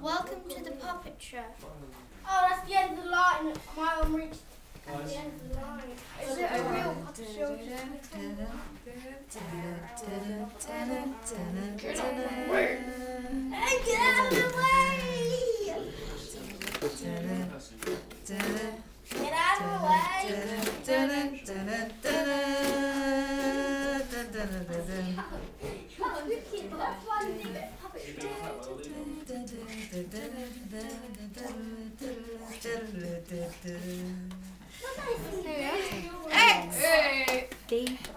Welcome to the puppet show. Oh, that's the end of the line. My arm reached at the end of the line. Is it a real puppet show? Get out of the way! Hey, get out of the way! Get out of the way! Hey!